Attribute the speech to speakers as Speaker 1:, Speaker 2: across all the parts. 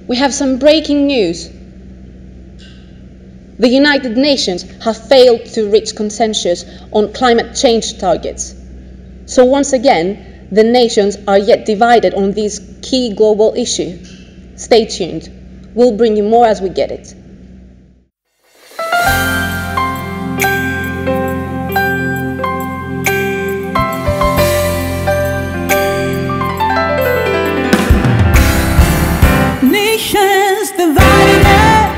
Speaker 1: we have some breaking news. The United Nations have failed to reach consensus on climate change targets. So once again, the nations are yet divided on this key global issue. Stay tuned. We'll bring you more as we get it.
Speaker 2: Nations divided,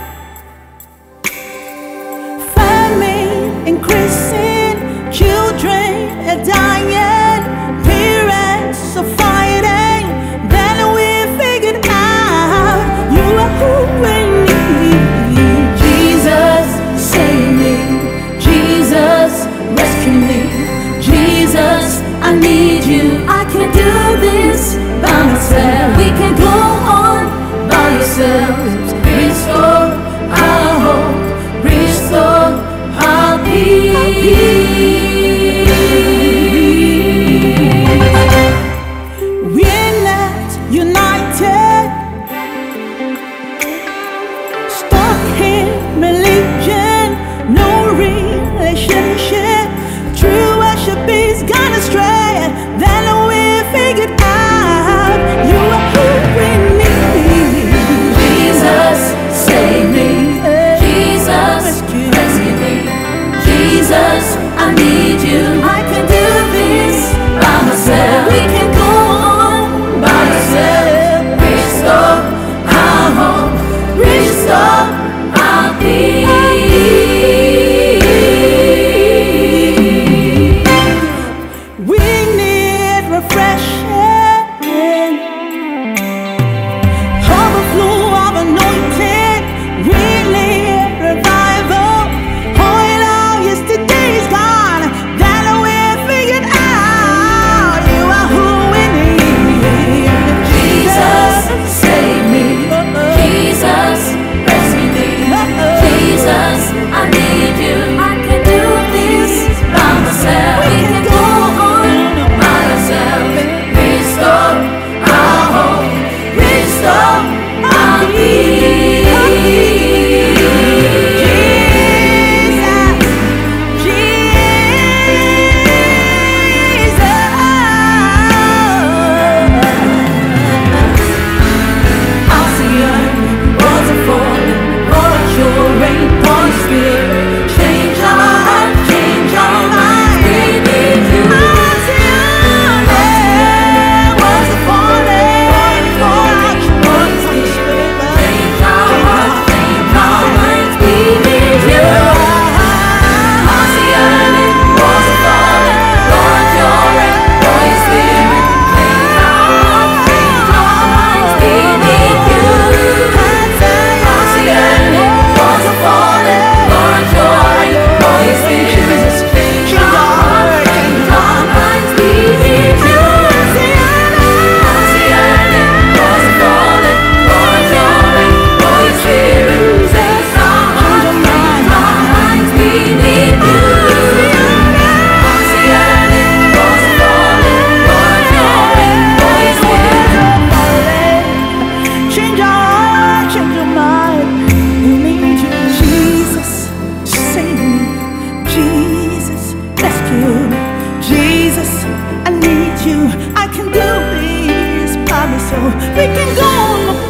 Speaker 2: famine increasing, children are dying, parents are fighting. Then we figured out you are who we need. Jesus, save me. Jesus, rescue me. Jesus, I need you. I can't do this by myself. We can go on by yourselves. Restore our hope. Restore our peace. We're not united, stuck in religion, no relationship. True worship is gone astray. Then we figured out you are who we need. Jesus, save me. Jesus, rescue me. Jesus, I need you. I can do this by myself. We can go on by yourself. Restore our hope. Restore our peace. We need refreshing, overflow of anointing. We need revival. Oil of yesterday's gone. Then we figured out you are who we need. Jesus, save me. Jesus, rescue me. Jesus, I need you. I can do this by myself. We can go on by ourselves. Restore our hope. Restore our peace. Jesus, I'll see you. Walls are falling. Pour out your rain. Pour your spirit. Change our hearts. Change our minds. We need you. I'll see you. Walls are falling. Pour out your spirit. Change our hearts. Change our minds. We need you. I'll see you. Walls are falling. Pour out your rain. Pour your spirit. Change our hearts. Change our minds. We need you. I'll see you. Walls are falling. Pour out your rain. Pour your spirit. Change our hearts. Change our minds. We need you. I'll see you. Walls are falling. Pour out your rain. Pour your spirit. Change our hearts. Change our minds. We need you. I'll see you. Walls are falling. Pour out your rain. Pour your spirit. Change our heart, change your mind. We need you. Jesus, save me. Jesus, rescue me. Jesus, I need you. I can do this by myself. We can go on